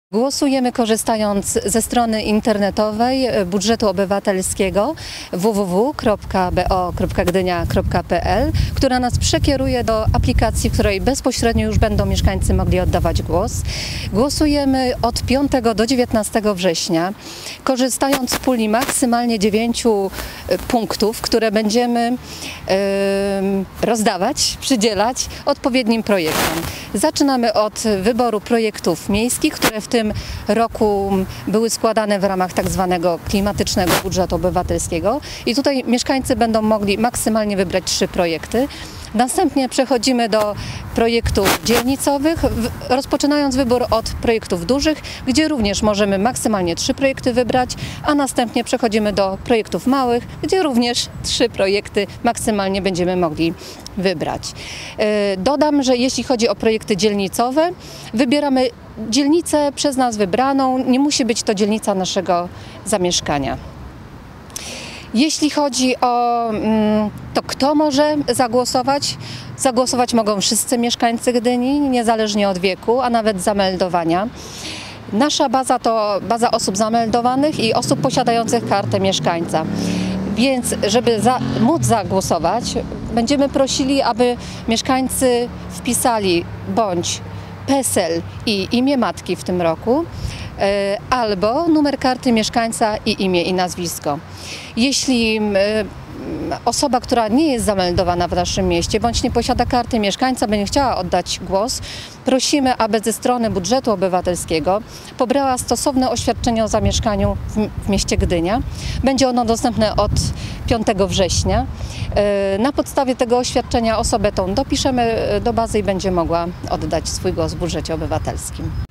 Głosujemy korzystając ze strony internetowej budżetu obywatelskiego www.bo.gdynia.pl, która nas przekieruje do aplikacji, w której bezpośrednio już będą mieszkańcy mogli oddawać głos. Głosujemy od 5 do 19 września, korzystając z puli maksymalnie 9 punktów, które będziemy rozdawać, przydzielać odpowiednim projektom. Zaczynamy od wyboru projektów miejskich, które w tym roku były składane w ramach tak zwanego klimatycznego budżetu obywatelskiego i tutaj mieszkańcy będą mogli maksymalnie wybrać 3 projekty. Następnie przechodzimy do projektów dzielnicowych, rozpoczynając wybór od projektów dużych, gdzie również możemy maksymalnie 3 projekty wybrać, a następnie przechodzimy do projektów małych, gdzie również 3 projekty maksymalnie będziemy mogli wybrać. Dodam, że jeśli chodzi o projekty dzielnicowe, wybieramy dzielnicę przez nas wybraną, nie musi być to dzielnica naszego zamieszkania. Jeśli chodzi o to, kto może zagłosować, zagłosować mogą wszyscy mieszkańcy Gdyni, niezależnie od wieku, a nawet zameldowania. Nasza baza to baza osób zameldowanych i osób posiadających kartę mieszkańca. Więc żeby móc zagłosować, będziemy prosili, aby mieszkańcy wpisali bądź PESEL i imię matki w tym roku, albo numer karty mieszkańca i imię i nazwisko. Jeśli osoba, która nie jest zameldowana w naszym mieście, bądź nie posiada karty mieszkańca, będzie chciała oddać głos, prosimy, aby ze strony budżetu obywatelskiego pobrała stosowne oświadczenie o zamieszkaniu w mieście Gdynia. Będzie ono dostępne od 5 września. Na podstawie tego oświadczenia osobę tą dopiszemy do bazy i będzie mogła oddać swój głos w budżecie obywatelskim.